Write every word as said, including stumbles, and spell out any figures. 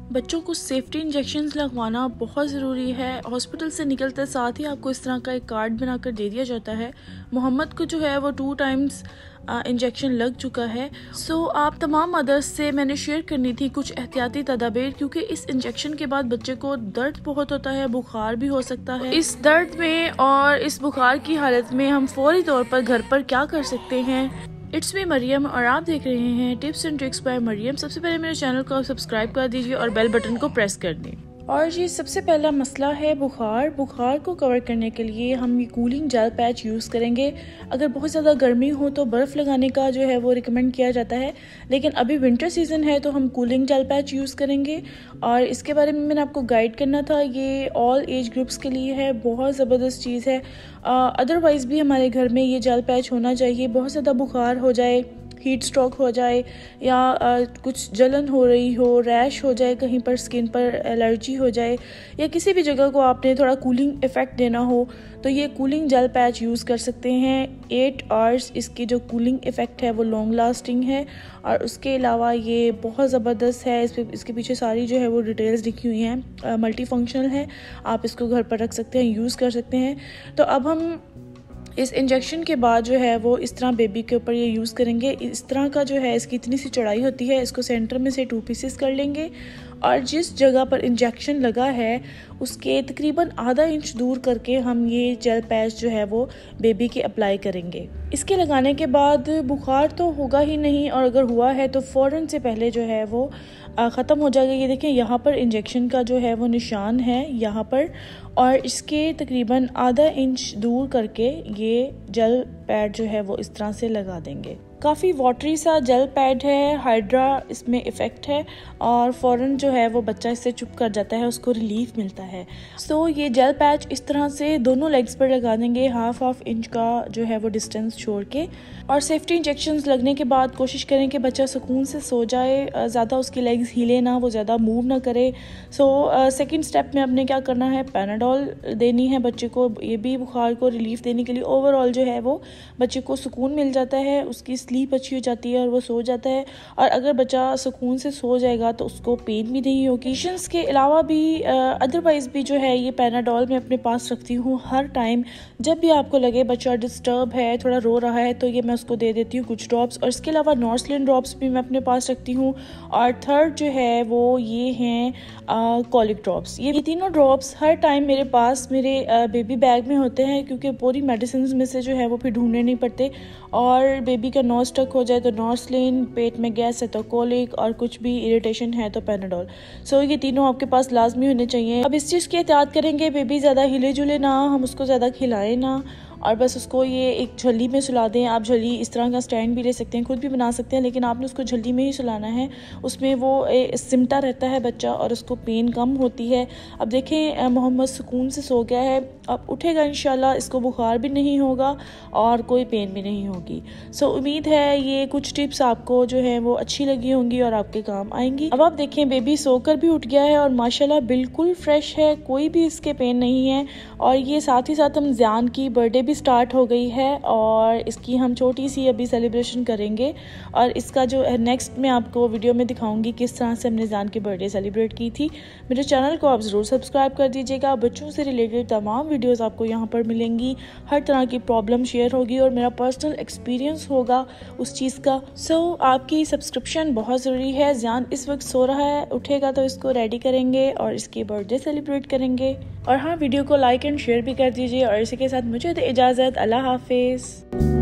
बच्चों को safety injections लगवाना बहुत ज़रूरी है। हॉस्पिटल से निकलते साथ ही आपको इस तरह का एक कार्ड बनाकर दे दिया जाता है। मोहम्मद को जो है वो टू टाइम्स इंजेक्शन लग चुका है। सो so, आप तमाम मदर्स से मैंने शेयर करनी थी कुछ एहतियाती तदाबीर, क्योंकि इस इंजेक्शन के बाद बच्चे को दर्द बहुत होता है, बुखार भी हो सकता है। इस दर्द में और इस बुखार की हालत में हम फौरी तौर पर घर पर क्या कर सकते हैं। इट्स मी मरियम और आप देख रहे हैं tips and tricks by Mariyam. सबसे पहले मेरे चैनल को आप सब्सक्राइब कर दीजिए और बेल बटन को प्रेस कर दें। और जी सबसे पहला मसला है बुखार। बुखार को कवर करने के लिए हम ये कूलिंग जेल पैच यूज़ करेंगे। अगर बहुत ज़्यादा गर्मी हो तो बर्फ़ लगाने का जो है वो रिकमेंड किया जाता है, लेकिन अभी विंटर सीज़न है तो हम कूलिंग जेल पैच यूज़ करेंगे। और इसके बारे में मैंने आपको गाइड करना था, ये ऑल एज ग्रुप्स के लिए है, बहुत ज़बरदस्त चीज़ है। अदरवाइज़ भी हमारे घर में ये जेल पैच होना चाहिए। बहुत ज़्यादा बुखार हो जाए, हीट स्ट्रोक हो जाए या आ, कुछ जलन हो रही हो, रैश हो जाए, कहीं पर स्किन पर एलर्जी हो जाए या किसी भी जगह को आपने थोड़ा कूलिंग इफ़ेक्ट देना हो तो ये कूलिंग जेल पैच यूज़ कर सकते हैं। एट आवर्स इसकी जो कूलिंग इफ़ेक्ट है वो लॉन्ग लास्टिंग है। और उसके अलावा ये बहुत ज़बरदस्त है। इस पे इसके पीछे सारी जो है वो डिटेल्स लिखी हुई हैं। मल्टी फंक्शनल है, आप इसको घर पर रख सकते हैं, यूज़ कर सकते हैं। तो अब हम इस इंजेक्शन के बाद जो है वो इस तरह बेबी के ऊपर ये यूज़ करेंगे। इस तरह का जो है इसकी इतनी सी चौड़ाई होती है, इसको सेंटर में से टू पीसेस कर लेंगे और जिस जगह पर इंजेक्शन लगा है उसके तकरीबन आधा इंच दूर करके हम ये जेल पैच जो है वो बेबी के अप्लाई करेंगे। इसके लगाने के बाद बुखार तो होगा ही नहीं, और अगर हुआ है तो फ़ौरन से पहले जो है वो ख़त्म हो जाएगा। ये देखें यहाँ पर इंजेक्शन का जो है वो निशान है यहाँ पर, और इसके तकरीबन आधा इंच दूर करके ये जेल पैड जो है वो इस तरह से लगा देंगे। काफ़ी वाटरी सा जेल पैड है, हाइड्रा इसमें इफ़ेक्ट है और फ़ौरन जो है वो बच्चा इससे चुप कर जाता है, उसको रिलीफ मिलता है। सो so, ये जेल पैच इस तरह से दोनों लेग्स पर लगा देंगे, हाफ हाफ इंच का जो है वो डिस्टेंस छोड़ के। और सेफ्टी इंजेक्शंस लगने के बाद कोशिश करें कि बच्चा सुकून से सो जाए, ज़्यादा उसकी लेग्स हिले ना, वो ज़्यादा मूव ना करे। सो सेकंड स्टेप में आपने क्या करना है, पैनाडोल देनी है बच्चे को, ये भी बुखार को रिलीफ देने के लिए। ओवरऑल जो है वो बच्चे को सुकून मिल जाता है, उसकी स्लीप अच्छी हो जाती है और वो सो जाता है। और अगर बच्चा सुकून से सो जाएगा तो उसको पेन भी नहीं होगी। पेशेंट्स के अलावा भी अदरवाइज़ भी जो है ये पैनाडोल मैं अपने पास रखती हूँ हर टाइम। जब भी आपको लगे बच्चा डिस्टर्ब है, थोड़ा रो रहा है, तो ये मैं उसको दे देती हूँ कुछ ड्रॉप्स। और इसके अलावा नॉर्सलिन ड्रॉप्स भी मैं अपने पास रखती हूँ। और थर्ड जो है वो ये हैं कॉलिक ड्रॉप्स। ये तीनों ड्रॉप्स हर टाइम मेरे पास मेरे बेबी बैग में होते हैं, क्योंकि पूरी मेडिसिन में से जो है वो फिर ढूंढने नहीं पड़ते। और बेबी का नॉस स्टक हो जाए तो नॉर्सलिन, पेट में गैस है तो कॉलिक, और कुछ भी इरिटेशन है तो पैनाडोल। सो ये तीनों आपके पास लाजमी होने चाहिए। अब इस चीज़ की एहतियात करेंगे बेबी ज़्यादा हिले जुले ना, हम उसको ज़्यादा खिलाएं ना, और बस उसको ये एक झल्ली में सुला दें। आप झल्ली इस तरह का स्टैंड भी ले सकते हैं, खुद भी बना सकते हैं, लेकिन आपने उसको झल्ली में ही सुलाना है। उसमें वो सिमटा रहता है बच्चा और उसको पेन कम होती है। अब देखें मोहम्मद सुकून से सो गया है, अब उठेगा इंशाल्लाह, इसको बुखार भी नहीं होगा और कोई पेन भी नहीं होगी। सो उम्मीद है ये कुछ टिप्स आपको जो है वो अच्छी लगी होंगी और आपके काम आएंगी। अब आप देखें बेबी सोकर भी उठ गया है और माशाल्लाह बिल्कुल फ्रेश है, कोई भी इसके पेन नहीं है। और ये साथ ही साथ हम ज़ियान की बर्थडे भी स्टार्ट हो गई है और इसकी हम छोटी सी अभी सेलिब्रेशन करेंगे। और इसका जो नेक्स्ट मैं आपको वीडियो में दिखाऊंगी किस तरह से हमने ज़ियान की बर्थडे सेलिब्रेट की थी। मेरे चैनल को आप ज़रूर सब्सक्राइब कर दीजिएगा। बच्चों से रिलेटेड तमाम वीडियोस आपको यहाँ पर मिलेंगी, हर तरह की प्रॉब्लम शेयर होगी और मेरा पर्सनल एक्सपीरियंस होगा उस चीज़ का। सो so, आपकी सब्सक्रिप्शन बहुत ज़रूरी है। ज़ियान इस वक्त सो रहा है, उठेगा तो इसको रेडी करेंगे और इसकी बर्थडे सेलिब्रेट करेंगे। और हाँ, वीडियो को लाइक एंड शेयर भी कर दीजिए और इसी के साथ मुझे तो इजाज़त। अल्लाह हाफिज़।